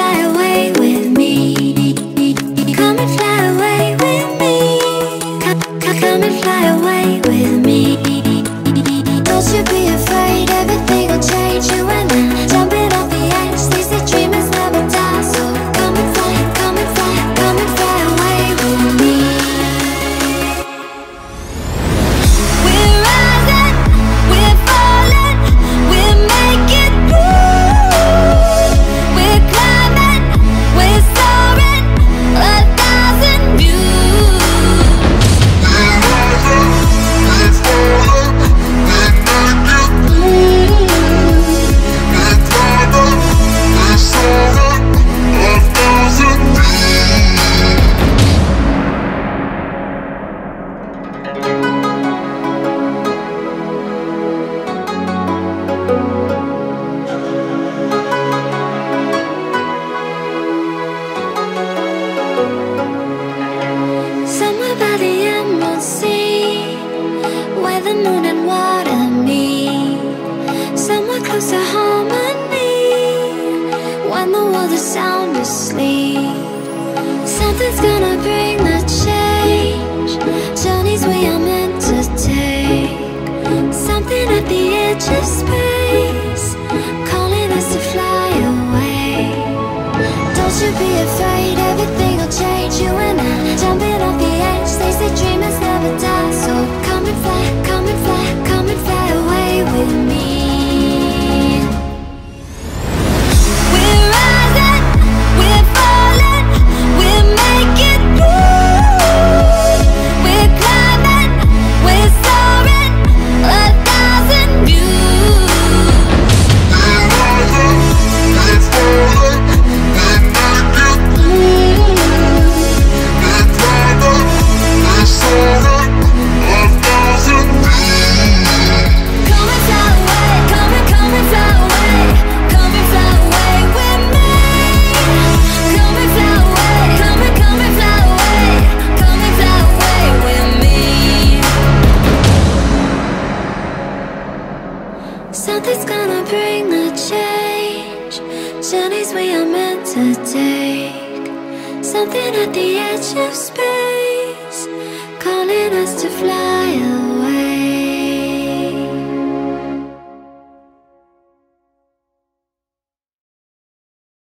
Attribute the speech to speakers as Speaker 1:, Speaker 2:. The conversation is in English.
Speaker 1: fly away with me. Come and fly away with me. Come and fly away with me. Don't you be afraid, everything will change. You and I, jumping off the edge. They say dreamers never die, so come and fly, come and fly, come and fly away with me. We're rising, we're falling, we're making through. We're climbing, we're soaring, 1,000 views.
Speaker 2: We're rising, we're falling, we're making through. We're climbing, we're soaring, 1,000 views.
Speaker 1: Somewhere by the emerald sea, where the moon and water meet. Somewhere close to harmony, when the world is sound asleep. Something's gonna bring the change, journeys we are meant to take. Something at the edge of space, calling us to fly away. Don't you be afraid, everything will change. You and I, jumping off the edge. They say dreamers never die, so come and fly, come and fly, come and fly away with me. We're rising, we're falling, we're making through. We're climbing, we're soaring, 1,000 views.
Speaker 2: We're rising, we're falling, we're making through. We're climbing, we're soaring, 1,000 views.
Speaker 1: Come and fly away, come and fly away, come and fly away with me. Come and fly away, come and fly away, come and fly away with me. Something's gonna bring the change, journeys we are meant to take. Something at the edge of space, calling us to fly